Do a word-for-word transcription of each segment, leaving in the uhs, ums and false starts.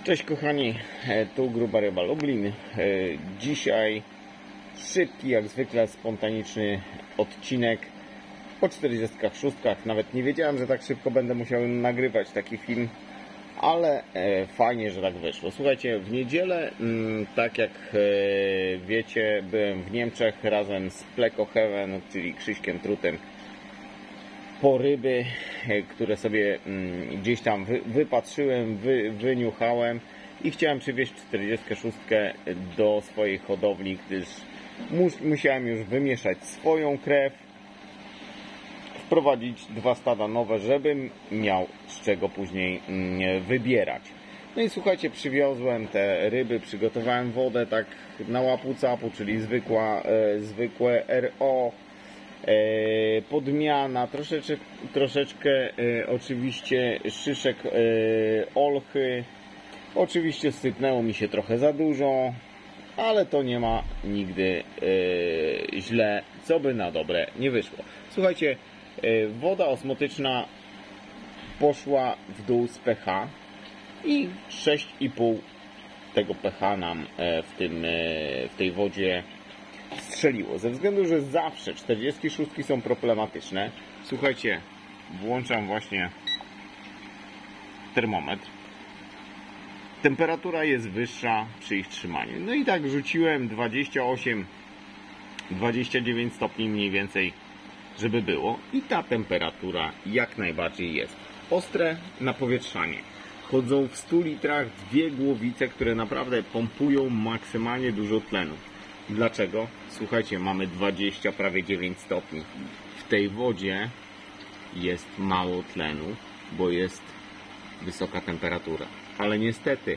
Cześć kochani, tu Gruba Ryba Lublin. Dzisiaj szybki, jak zwykle spontaniczny odcinek o czterdziestkach szóstkach. Nawet nie wiedziałem, że tak szybko będę musiał nagrywać taki film, ale fajnie, że tak wyszło. Słuchajcie, w niedzielę, tak jak wiecie, byłem w Niemczech razem z Pleko Heaven, czyli Krzyśkiem Trutem, po ryby, które sobie gdzieś tam wy, wypatrzyłem, wy, wyniuchałem i chciałem przywieźć czterdziestkę szóstkę do swojej hodowli, gdyż mus, musiałem już wymieszać swoją krew, wprowadzić dwa stada nowe, żebym miał z czego później wybierać. No i słuchajcie, przywiozłem te ryby, przygotowałem wodę tak na łapu capu, czyli zwykła, e, zwykłe R O, E, podmiana, troszeczkę, troszeczkę e, oczywiście szyszek e, olchy. Oczywiście sypnęło mi się trochę za dużo, ale to nie ma nigdy e, źle, co by na dobre nie wyszło. Słuchajcie, e, woda osmotyczna poszła w dół z pH i sześć i pół tego pH nam e, w, tym, e, w tej wodzie strzeliło. Ze względu, że zawsze czterdziestki szóstki są problematyczne. Słuchajcie, włączam właśnie termometr. Temperatura jest wyższa przy ich trzymaniu. No i tak rzuciłem dwadzieścia osiem dwadzieścia dziewięć stopni mniej więcej, żeby było. I ta temperatura jak najbardziej jest. Ostre napowietrzanie. Chodzą w stu litrach dwie głowice, które naprawdę pompują maksymalnie dużo tlenu. Dlaczego? Słuchajcie, mamy dwadzieścia, prawie dziewięć stopni. W tej wodzie jest mało tlenu, bo jest wysoka temperatura. Ale niestety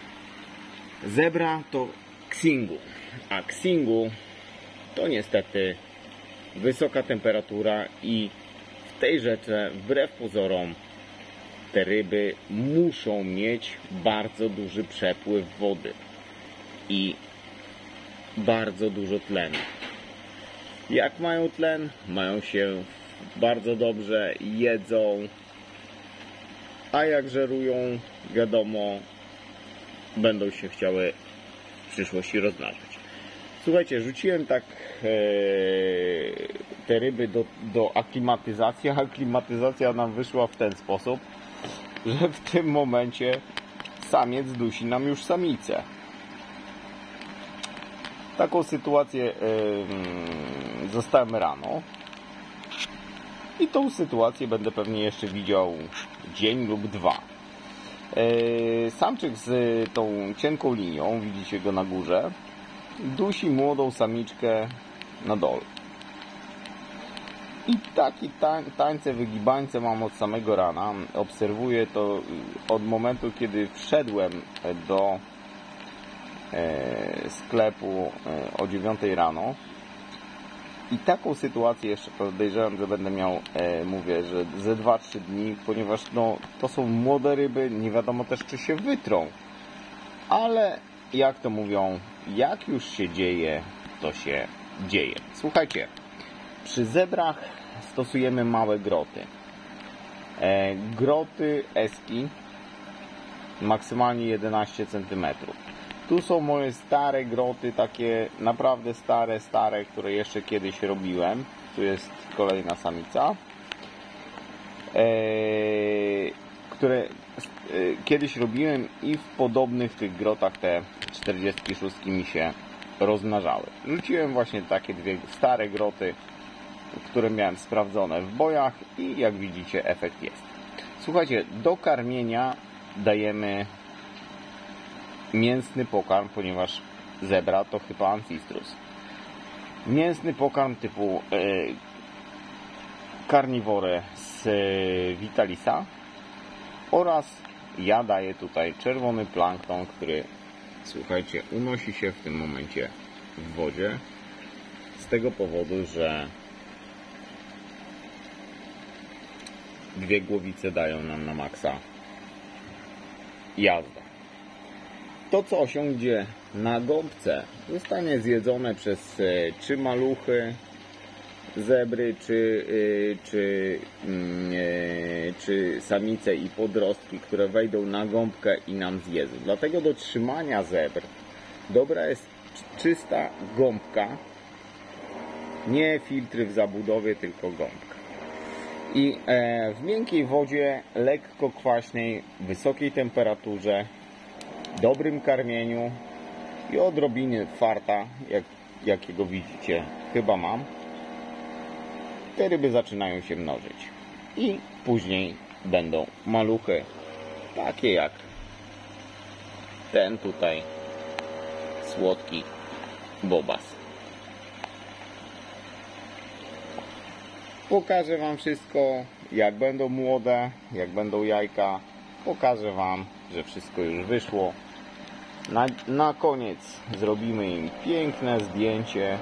zebra to Xingu, a Xingu to niestety wysoka temperatura i w tej rzece, wbrew pozorom, te ryby muszą mieć bardzo duży przepływ wody i bardzo dużo tlenu. Jak mają tlen? Mają się bardzo dobrze, jedzą, a jak żerują, wiadomo, będą się chciały w przyszłości rozmnażać. Słuchajcie, rzuciłem tak e, te ryby do, do aklimatyzacji, a aklimatyzacja nam wyszła w ten sposób, że w tym momencie samiec dusi nam już samicę. Taką sytuację yy, zostałem rano i tą sytuację będę pewnie jeszcze widział dzień lub dwa. Yy, samczyk z tą cienką linią, widzicie go na górze, dusi młodą samiczkę na dole. I taki tań, tańce, wygibańce mam od samego rana. Obserwuję to od momentu, kiedy wszedłem do sklepu o dziewiątej rano i taką sytuację jeszcze podejrzewam, że będę miał, mówię, że ze dwa trzy dni, ponieważ no, to są młode ryby, nie wiadomo też, czy się wytrą, ale jak to mówią, jak już się dzieje, to się dzieje. Słuchajcie, przy zebrach stosujemy małe groty. Groty Eski maksymalnie jedenaście centymetrów. Tu są moje stare groty, takie naprawdę stare, stare, które jeszcze kiedyś robiłem. Tu jest kolejna samica, e, które e, kiedyś robiłem i w podobnych tych grotach te czterdziestki szóstki mi się rozmnażały. Rzuciłem właśnie takie dwie stare groty, które miałem sprawdzone w bojach i jak widzicie efekt jest. Słuchajcie, do karmienia dajemy mięsny pokarm, ponieważ zebra to chyba Ancistrus. Mięsny pokarm typu e, karniwore z e, Vitalisa oraz ja daję tutaj czerwony plankton, który, słuchajcie, unosi się w tym momencie w wodzie z tego powodu, że dwie głowice dają nam na maksa jazda. To, co osiądzie na gąbce, zostanie zjedzone przez czy maluchy, zebry, czy, y, czy, y, czy samice i podrostki, które wejdą na gąbkę i nam zjedzą. Dlatego do trzymania zebr dobra jest czysta gąbka, nie filtry w zabudowie, tylko gąbka. I e, w miękkiej wodzie, lekko kwaśnej, wysokiej temperaturze, dobrym karmieniu i odrobinie farta, jak, jakiego widzicie, chyba mam, te ryby zaczynają się mnożyć. I później będą maluchy, takie jak ten tutaj, słodki bobas. Pokażę Wam wszystko, jak będą młode, jak będą jajka. Pokażę Wam, że wszystko już wyszło. Na, na koniec zrobimy im piękne zdjęcie,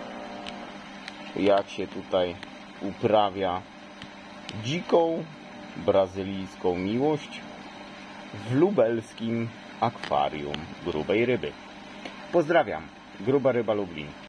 jak się tutaj uprawia dziką brazylijską miłość w lubelskim akwarium grubej ryby. Pozdrawiam, Gruba Ryba Lublin.